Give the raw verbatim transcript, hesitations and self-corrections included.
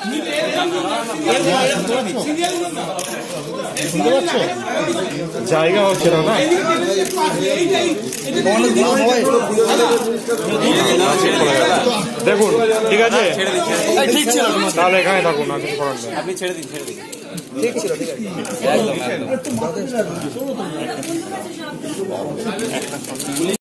জায়গা হচ্ছে না না দেখুন ঠিক আছে ঠিক ছিল তাহলে এখানে থাকুন না কিছু করার নেই আপনি ছেড়ে দিন ছেড়ে দিন ঠিক ছিল ঠিক আছে একদম একদম